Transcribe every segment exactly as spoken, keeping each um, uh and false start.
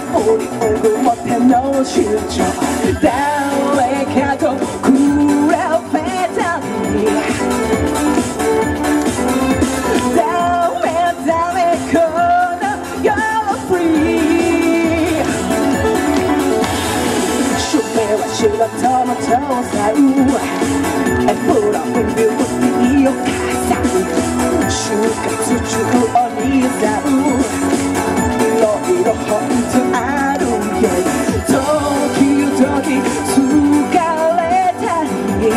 ボリング持っての主張誰かと比べたりダメダメこの世はフリー主名は仕事の父さんプロフィールビューティーお母さん就活中お兄さんいろいろほんとあるよ時々疲れたり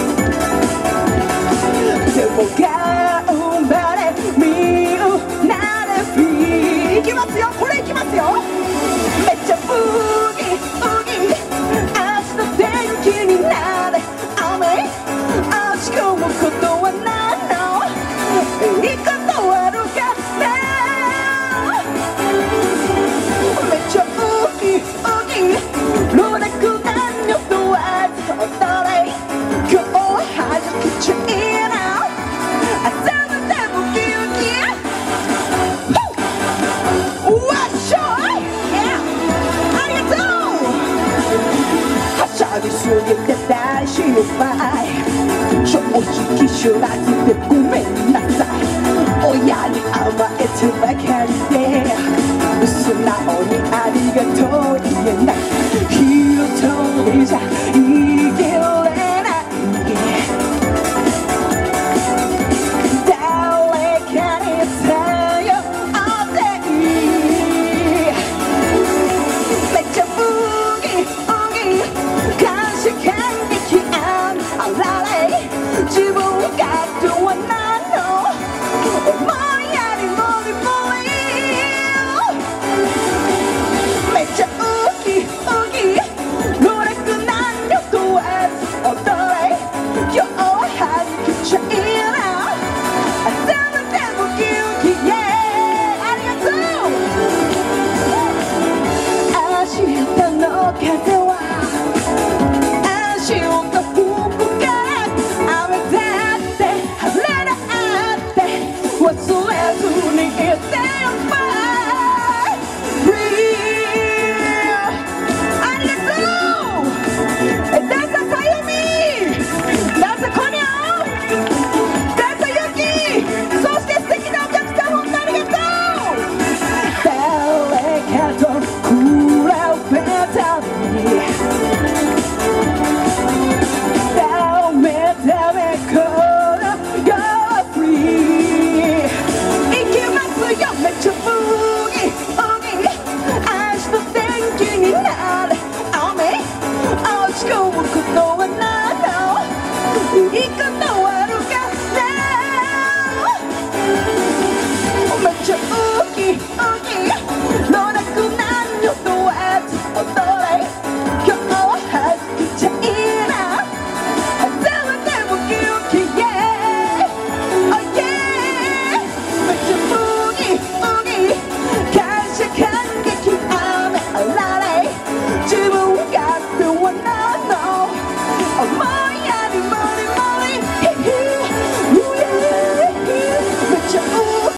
でも頑張れみんなでフィーいきますよこれいきますよめっちゃブギブギ明日天気になれ雨落ち込むことはないのいいことあるかなめっちゃ大きい大きいローダクダンのドア踊れ今日ははじきちゃいな朝のでもキューキューわっしょいありがとうはしゃぎすぎて大失敗正直知らずでごめんなさい親に甘えてばかりで素直にありがとう